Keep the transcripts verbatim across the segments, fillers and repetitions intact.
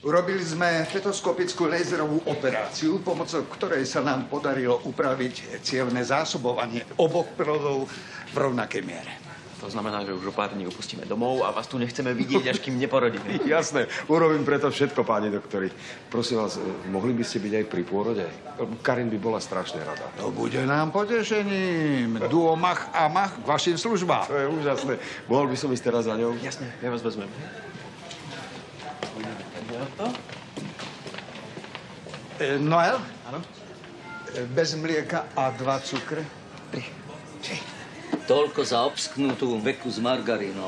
Urobili sme fetoskopickú laserovú operáciu, pomocou ktorej sa nám podarilo upraviť cievne zásobovanie oboch plodov v rovnakej miere. To znamená, že už o pár dní opustíme domov a vás tu nechceme vidieť, až kým neporodíme. Jasné, urobím preto všetko, páni doktori. Prosím vás, mohli by ste byť aj pri pôrode? Karin by bola strašne rada. To bude nám potešením. Duo Mach a Mach k vašim službám. To je úžasné. Mohol by som ísť teraz za ňou? Jasné, ja vás vezmem. E, Noel? Áno? E, bez mlieka a dva cukre? Tri. Či? Toľko za obsknutú veku s margarínom.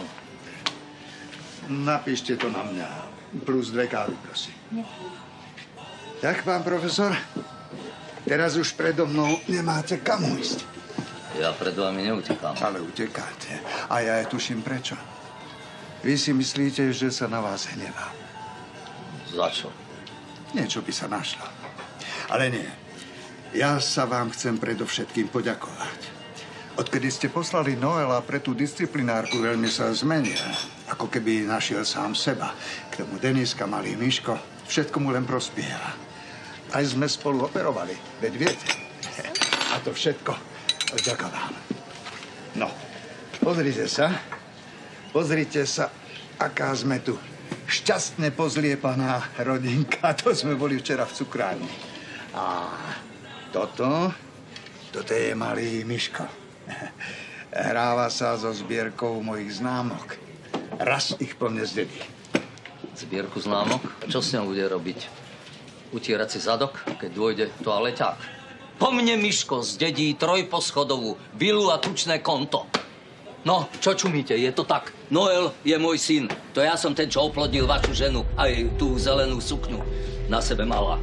Napíšte to na mňa. Plus dve kávy, prosím. Tak, pán profesor, teraz už predo mnou nemáte kam ísť. Ja pred vami neutekám. Ale utekáte. A ja aj tuším prečo. Vy si myslíte, že sa na vás hnevá. Za čo? Niečo by sa našlo. Ale nie. Ja sa vám chcem predovšetkým poďakovať. Odkedy ste poslali Noela pre tú disciplinárku, veľmi sa zmenil. Ako keby našiel sám seba. K tomu Deniska, malý Miško, všetko mu len prospieva. Aj sme spolu operovali, veď viete. A to všetko vďaka vám. No, pozrite sa. Pozrite sa, aká sme tu šťastne pozliepaná rodinka. To sme boli včera v cukrárni. A toto, toto je malý Miško. Hráva sa so zbierkou mojich známok. Raz ich plne zdedí. Zbierku známok? Čo s ňou bude robiť? Utierať si zadok, keď dôjde toaleťák? Po mne, Miško, zdedí trojposchodovú vilu a tučné konto. No, čo čumíte? Je to tak. Noel je môj syn. To ja som ten, čo oplodil vašu ženu. Aj tú zelenú sukňu na sebe mala.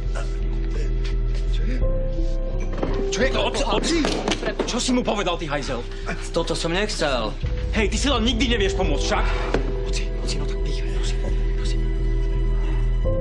Čo je to? Oci! Čo si mu povedal, ty hajzel? Toto som nechcel. Hej, ty si len nikdy nevieš pomôcť, však?